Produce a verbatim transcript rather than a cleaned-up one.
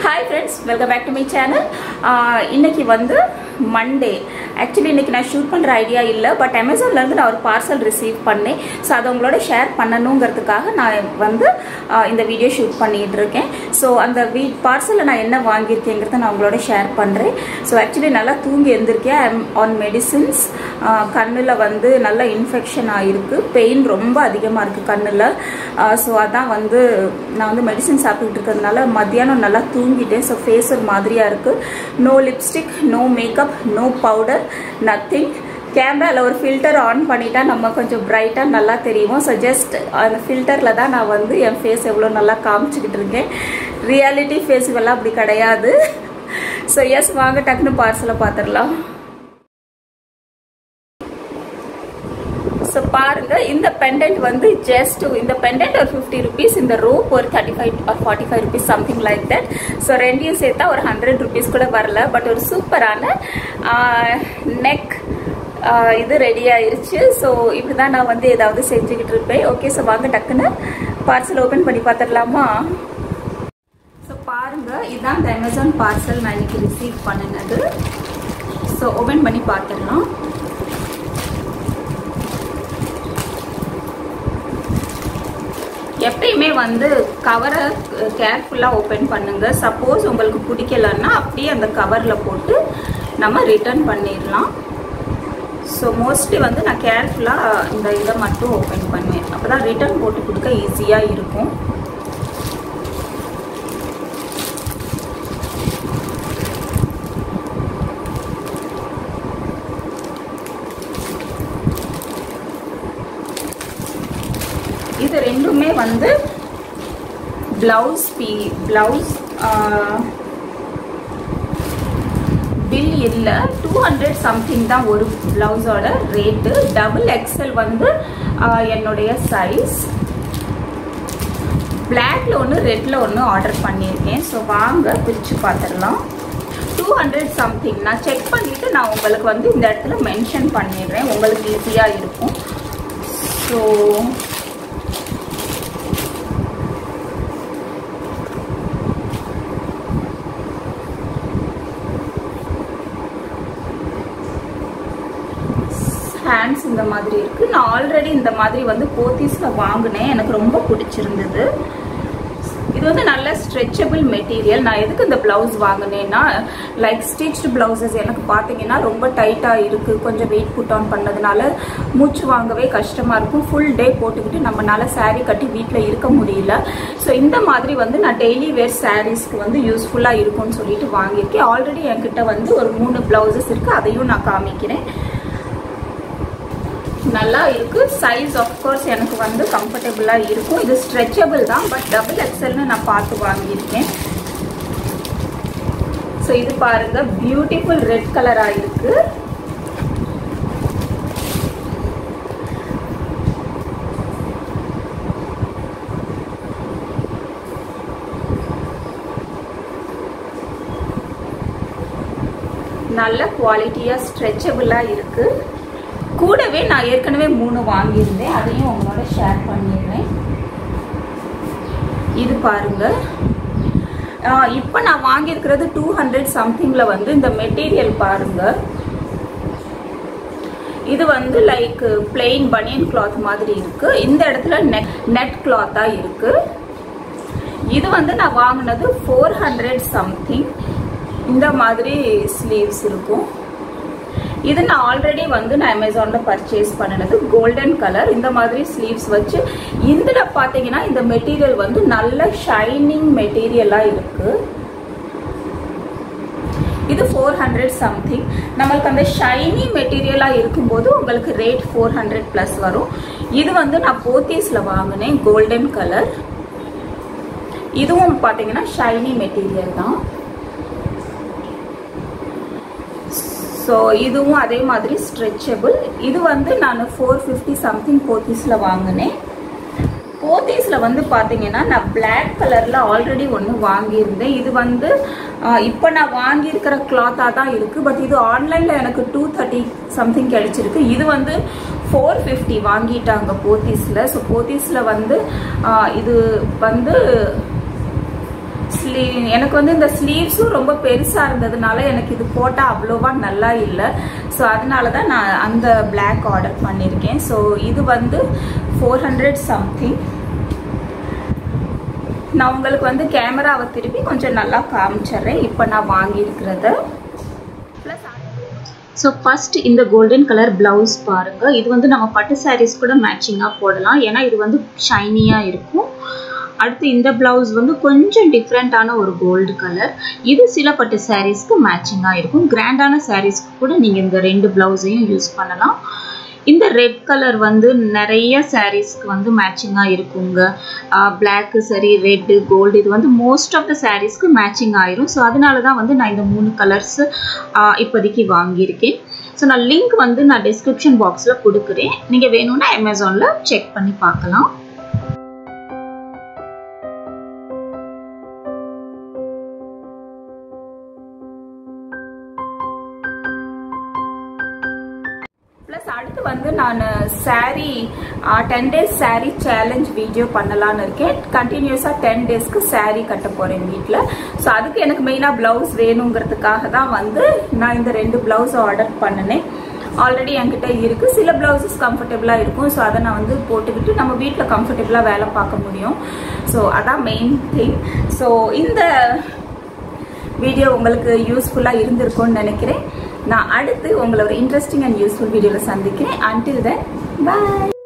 Hi friends, welcome back to my channel. இன்னைக்கு வந்து Monday. Actually இன்னைக்கு நான் ஷூட் பண்ற ஐடியா இல்ல, பட் Amazonல இருந்து நான் ஒரு பார்சல் ரிசீவ் பண்ணேன். சோ அத உங்களோட ஷேர் பண்ணனும்ங்கிறதுக்காக நான் வந்து இந்த வீடியோ ஷூட் பண்ணிட்டு இருக்கேன். சோ அந்த பார்சல்ல நான் என்ன வாங்கி இருக்கேங்கறத நான் உங்களோட ஷேர் பண்றேன். சோ actually நல்லா தூங்கி எழுந்திருக்கேன். I am on medicines. கண்ணுல வந்து நல்ல இன்ஃபெக்ஷன் ஆயிருக்கு. பெயின் ரொம்ப அதிகமா இருக்கு கண்ணுல. சோ அதான் வந்து நான் வந்து மெடிசின் சாப்பிட்டுட்டு இருக்கறதுனால மத்தியானம் நல்லா தூங்கிட்டேன். சோ ஃபேஸ் ஒரு மாதிரியா இருக்கு. No lipstick, no makeup, no powder, nothing. கேமரால ஒரு ஃபில்டர் ஆன் பண்ணிட்டா நம்ம கொஞ்சம் பிரைட்டா நல்லா தெரியும். ஸோ ஜஸ்ட் அந்த ஃபில்டர்ல தான் நான் வந்து என் ஃபேஸ் எவ்வளோ நல்லா காமிச்சுக்கிட்டு இருக்கேன். ரியாலிட்டி ஃபேஸ் எல்லாம் அப்படி கிடையாது. ஸோ எஸ், வாங்க டக்குன்னு பார்சலை பார்த்துடலாம். ஸோ பாருங்க, இந்த பெண்டன்ட் வந்து ஜஸ்ட் இந்த பெண்டன்ட் ஒரு ஃபிஃப்டி ருபீஸ், இந்த ரோப் ஒரு thirty five or forty five rupees something like that. So ரெண்டையும் சேர்த்தா ஒரு ஹண்ட்ரட் ருபீஸ் கூட வரல. பட் ஒரு சூப்பரான நெக் இது ரெடி ஆயிருச்சு. ஸோ இப்படிதான் நான் வந்து ஏதாவது செஞ்சுக்கிட்டு இருப்பேன். ஓகே, ஸோ வாங்க டக்குன்னு பார்சல் ஓபன் பண்ணி பார்த்துடலாமா? ஸோ பாருங்க, இதுதான் இந்த அமேசான் பார்சல் நான் இன்னைக்கு ரிசீவ் பண்ணினது. ஸோ ஓபன் பண்ணி பார்த்துடலாம். எப்பயுமே வந்து கவரை கேர்ஃபுல்லாக ஓப்பன் பண்ணுங்க. சப்போஸ் உங்களுக்கு பிடிக்கலன்னா அப்படியே அந்த கவரில் போட்டு நம்ம ரிட்டர்ன் பண்ணிடலாம். ஸோ மோஸ்ட்லி வந்து நான் கேர்ஃபுல்லாக இந்த இதை மட்டும் ஓப்பன் பண்ணுவேன். அப்போ தான் ரிட்டர்ன் போட்டு கொடுக்க ஈஸியாக இருக்கும். இது ரெண்டுமே வந்து பிளவுஸ் பீ பிளவுஸ் பில் இல்லை, டூ ஹண்ட்ரட் சம்திங் தான் ஒரு பிளவுஸோட ரேட்டு. டபுள் எக்ஸ்எல் வந்து என்னுடைய சைஸ். பிளாக்ல ஒன்று, ரெட்ல ஒன்று ஆர்டர் பண்ணியிருக்கேன். ஸோ வாங்க பிரித்து பார்த்துடலாம். டூ ஹண்ட்ரட் சம்திங் நான் செக் பண்ணிவிட்டு நான் உங்களுக்கு வந்து இந்த இடத்துல மென்ஷன் பண்ணிடுறேன், உங்களுக்கு ஈஸியாக இருக்கும். ஸோ ஹேண்ட்ஸ் இந்த மாதிரி இருக்கு. நான் ஆல்ரெடி இந்த மாதிரி வந்து போத்தீஸ்ல வாங்கினேன், எனக்கு ரொம்ப பிடிச்சிருந்தது. இது வந்து நல்ல ஸ்ட்ரெச்சபிள் மெட்டீரியல். நான் எதுக்கு இந்த பிளவுஸ் வாங்கினேன்னா, லைக் ஸ்டிச்டு பிளவுசஸ் எனக்கு பார்த்தீங்கன்னா ரொம்ப டைட்டாக இருக்கு. கொஞ்சம் வெயிட் புட் ஆன் பண்ணதுனால மூச்சு வாங்கவே கஷ்டமா இருக்கும். ஃபுல் டே போட்டுக்கிட்டு நம்மளால சாரீ கட்டி வீட்டில் இருக்க முடியல. ஸோ இந்த மாதிரி வந்து நான் டெய்லி வேர் சாரீஸ்க்கு வந்து யூஸ்ஃபுல்லாக இருக்கும்னு சொல்லிட்டு வாங்கியிருக்கேன். ஆல்ரெடி என்கிட்ட வந்து ஒரு மூணு பிளவுசஸ் இருக்கு, அதையும் நான் காமிக்கிறேன். நல்லா இருக்கு. சைஸ் ஆஃப்கோர்ஸ் எனக்கு வந்து கம்ஃபர்டபுளா இருக்கும். இது ஸ்ட்ரெச்சபிள் தான், பட் டபுள் எக்ஸ்எல்னு நான் பார்த்து வாங்கியிருக்கேன். ஸோ இது பாருங்க, பியூட்டிஃபுல் ரெட் கலரா இருக்கு. நல்ல குவாலிட்டியா ஸ்ட்ரெச்சபிளா இருக்கு. கூடவே நான் ஏற்கனவே மூணு வாங்கியிருந்தேன், அதையும் உங்களோட ஷேர் பண்ணிடுறேன். இது பாருங்க, இப்போ நான் வாங்கியிருக்கிறது டூ ஹண்ட்ரட் சம்திங்ல வந்து இந்த மெட்டீரியல் பாருங்க. இது வந்து லைக் பிளெயின் பனியன் கிளாத் மாதிரி இருக்கு. இந்த இடத்துல நெட் நெட் கிளாத்தா இருக்கு. இது வந்து நான் வாங்கினது ஃபோர் ஹண்ட்ரட் சம்திங். இந்த மாதிரி ஸ்லீவ்ஸ் இருக்கும். இது நான் ஆல்ரெடி வந்து நான் அமேசான்ல பர்ச்சேஸ் பண்ணினது. கோல்டன் கலர் இந்த மாதிரி ஸ்லீவ்ஸ் வச்சு. இதுல பாத்தீங்கன்னா இந்த மெட்டீரியல் வந்து நல்ல ஷைனிங் மெட்டீரியலா இருக்கு. இது ஃபோர் ஹண்ட்ரட் சம்திங். நம்மளுக்கு அந்த ஷைனி மெட்டீரியலா இருக்கும்போது உங்களுக்கு ரேட் ஃபோர் ஹண்ட்ரட் பிளஸ் வரும். இது வந்து நான் போத்தீஸ்ல வாங்கினேன், கோல்டன் கலர். இதுவும் பாத்தீங்கன்னா ஷைனி மெட்டீரியல் தான். ஸோ இதுவும் அதே மாதிரி ஸ்ட்ரெச்சபிள். இது வந்து நான் ஃபோர் ஃபிஃப்டி சம்திங் போத்தீஸ்ல வாங்கினேன். போத்தீஸ்ல வந்து பார்த்தீங்கன்னா நான் பிளாக் கலர்ல ஆல்ரெடி ஒன்று வாங்கியிருந்தேன். இது வந்து இப்போ நான் வாங்கியிருக்கிற கிளாத்தாக தான் இருக்கு. பட் இது ஆன்லைன்ல எனக்கு டூ தேர்ட்டி சம்திங் கிடைச்சிருக்கு. இது வந்து ஃபோர் ஃபிஃப்டி வாங்கிட்டாங்க போத்தீஸ்ல. ஸோ போத்தீஸ்ல வந்து இது வந்து ஸ்லீவ் எனக்கு வந்து இந்த ஸ்லீவ்ஸும் ரொம்ப பெருசா இருந்ததுனால எனக்கு இது போட்டா அவ்வளோவா நல்லா இல்லை. ஸோ அதனால தான் நான் அந்த பிளாக் ஆர்டர் பண்ணியிருக்கேன். ஸோ இது வந்து ஃபோர் ஹண்ட்ரட் சம்திங். நான் உங்களுக்கு வந்து கேமராவை திருப்பி கொஞ்சம் நல்லா காமிச்சிடுறேன் இப்போ நான் வாங்கியிருக்கிறத. ப்ளஸ் ஸோ ஃபர்ஸ்ட் இந்த கோல்டன் கலர் பிளவுஸ் பாருங்க. இது வந்து நம்ம பட்டு சாரீஸ் கூட மேட்சிங்காக போடலாம், ஏன்னா இது வந்து ஷைனியாக இருக்கும். அடுத்து இந்த பிளவுஸ் வந்து கொஞ்சம் டிஃப்ரெண்ட்டான ஒரு கோல்டு கலர். இது சில பட்டு சாரீஸ்க்கு மேட்சிங்காக இருக்கும். கிராண்டான சாரீஸ்க்கு கூட நீங்கள் இந்த ரெண்டு பிளவுஸையும் யூஸ் பண்ணலாம். இந்த ரெட் கலர் வந்து நிறைய சாரீஸ்க்கு வந்து மேட்சிங்காக இருக்குங்க. பிளாக்கு சரி, ரெட்டு, கோல்டு, இது வந்து மோஸ்ட் ஆஃப் த சாரீஸ்க்கு மேட்சிங் ஆயிரும். ஸோ அதனால தான் வந்து நான் இந்த மூணு கலர்ஸ் இப்போதைக்கு வாங்கியிருக்கேன். ஸோ நான் லிங்க் வந்து நான் டிஸ்கிரிப்ஷன் பாக்ஸில் கொடுக்குறேன், நீங்கள் வேணும்னா அமேசானில் செக் பண்ணி பார்க்கலாம். ப்ளஸ் அடுத்து வந்து நான் sari ten days sari challenge video பண்ணலான்னு இருக்கேன். கண்டினியூஸாக டென் டேஸ்க்கு சாரீ கட்ட போகிறேன் வீட்டில். ஸோ அதுக்கு எனக்கு மெயினாக ப்ளவுஸ் வேணுங்கிறதுக்காக தான் வந்து நான் இந்த ரெண்டு ப்ளவுஸ் ஆர்டர் பண்ணினேன். ஆல்ரெடி என்கிட்ட இருக்குது. சில ப்ளவுசஸ் கம்ஃபர்டபுளாக இருக்கும். ஸோ அதை நான் வந்து போட்டுக்கிட்டு நம்ம வீட்டில் கம்ஃபர்டபுளாக வேலை பார்க்க முடியும். ஸோ அதான் மெயின் திங். ஸோ இந்த வீடியோ உங்களுக்கு யூஸ்ஃபுல்லாக இருந்திருக்கும்னு நினைக்கிறேன். நான் அடுத்து உங்களை ஒரு இன்ட்ரெஸ்டிங் அண்ட் யூஸ்ஃபுல் வீடியோவில் சந்திக்கிறேன். Until then by.